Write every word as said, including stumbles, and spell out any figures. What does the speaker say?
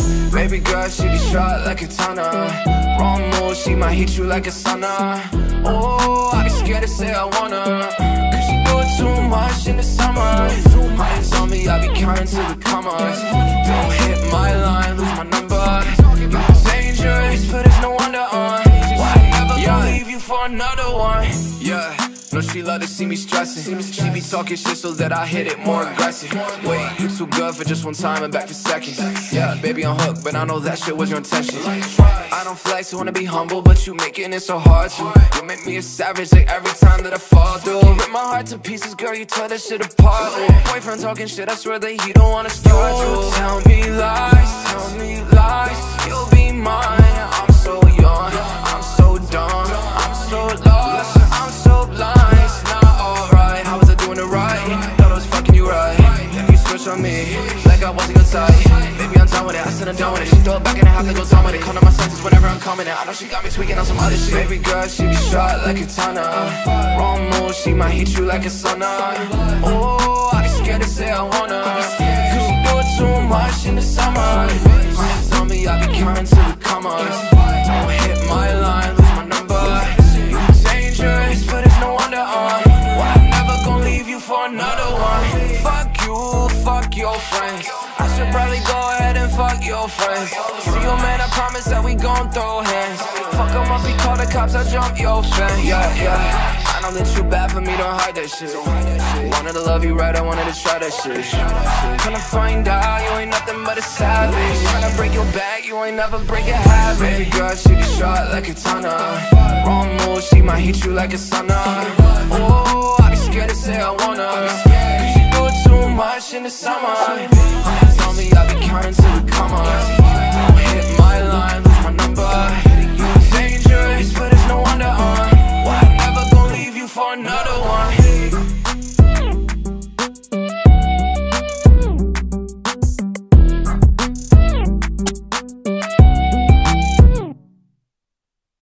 Baby girl, she be shot like a tonner. Wrong move, she might hit you like a sauna. Oh, I be scared to say I wanna, cause you do it too much in the summer. Hands on me, I be counting to the commas. Don't hit my line, lose my number. You're dangerous, but it's no wonder on why I never gonna leave you for another one. Yeah, no, she love to see me stressing. She be talking shit so that I hit it more aggressive. Wait, you too good for just one time and back for seconds. Yeah, baby, I'm hooked, but I know that shit was your intention. I don't flex, I wanna be humble, but you making it so hard to. You make me a savage like every time that I fall through. Rip my heart to pieces, girl, you tore that shit apart. Boyfriend talking shit, I swear that he don't wanna start to. Tell me lies, tell me lies, you'll be mine. I'm so young, I'm so dumb, I'm so lost, I'm so blind. It's not alright, how was I doing it right? Thought I was fucking you right. You switch on me, like I wasn't your type. Baby, I'm done with it, I said I'm done with it. She throw it back and I have to go down with it. Come to my senses whenever I'm coming in. I know she got me tweaking on some other shit. Baby girl, she be shot like a tonner. Wrong move, she might hit you like a sauna. Oh, I be scared to say I wanna, cause you do it too much in the summer. Tell me I be counting to the commas. Don't hit my line, lose my number. You're dangerous, but it's no wonder on why I'm never gonna leave you for another one. Fuck you, fuck your friends. I should probably go ahead and fuck your friends. See you, man, I promise that we gon' throw hands. Fuck 'em up, he call the cops, I jump your fence. Yeah, yeah, I know that you bad for me, don't hide that shit. Wanted to love you right, I wanted to try that shit. Gonna find out you ain't nothing but a savage. Tryna break your back, you ain't never break a habit. Baby girl, she be shot like a tonner. Wrong move, she might hit you like a sauna. Oh, I be scared to say I wanna, cause you do it too much in the summer.